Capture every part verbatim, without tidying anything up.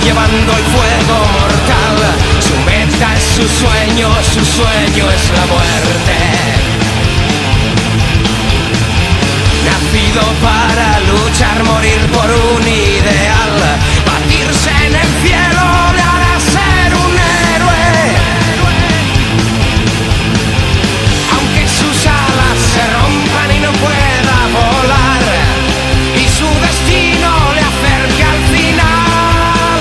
llevando el fuego mortal. Su meta es su sueño, su sueño es la muerte. Nacido para luchar, morir por un ideal, batirse en el cielo le hará ser un héroe. Aunque sus alas se rompan y no pueda volar, y su destino le acerque al final.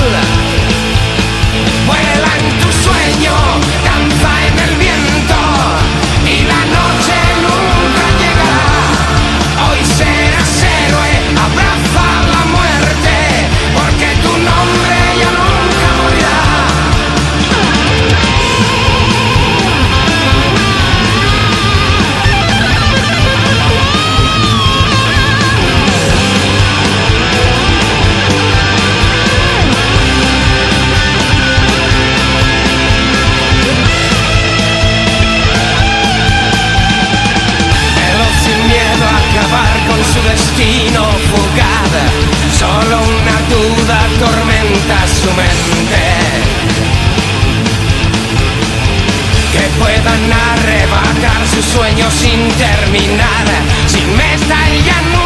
Vuela en tu sueño, danza en el viento, y la noche nunca llegará. Hoy serás héroe, abraza la muerte, porque tu nombre ya nunca morirá. Pero sin miedo a acabar con su destino fugaz, solo una duda atormenta su mente, que puedan arrebatar su sueño sin terminar. Sin meta y ya no